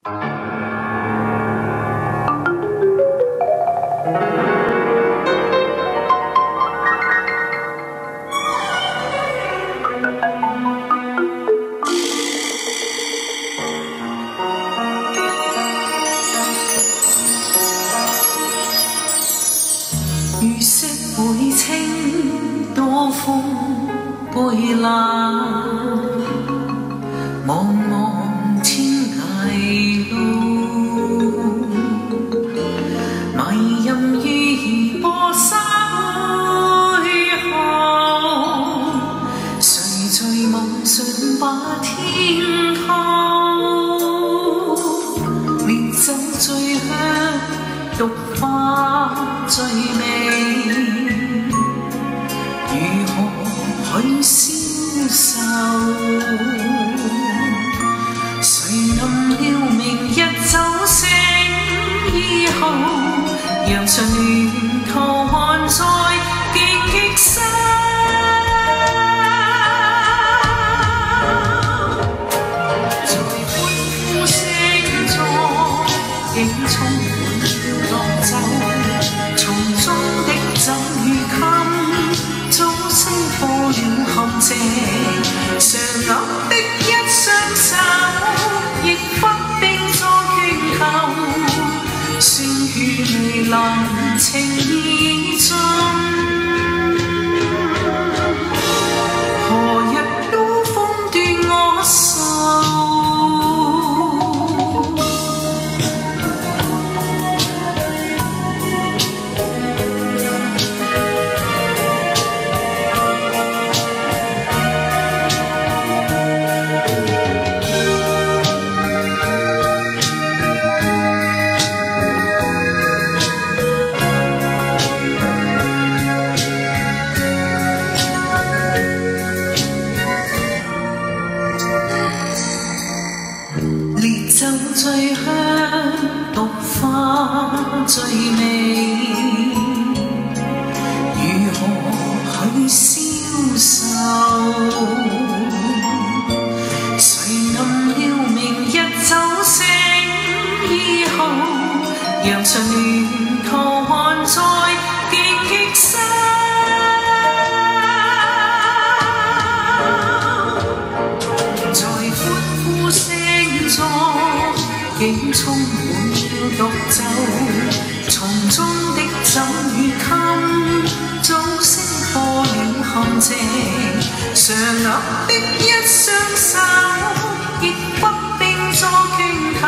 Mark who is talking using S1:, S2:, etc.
S1: 雨色背清，多風背冷，茫茫天涯路，迷人於波沙背後，誰在夢想把天偷？烈酒醉香，毒花最美。 如何去消受？誰能料明日酒醒以後，讓常沿途還在記憶深。在歡呼聲中，竟充滿了樂奏，從中的酒與襟。 早升破了陷阱，常握的一雙手，亦不冰作拳頭，鮮血未能情意盡，何日都風斷我手。 烈酒最香，毒花最美，如何去消受？誰能料明日酒醒以後，讓常沿途還在記憶深。 竟充滿了毒酒，從中的酒與襟，早升破了陷阱。常握的一雙手，亦不冰作拳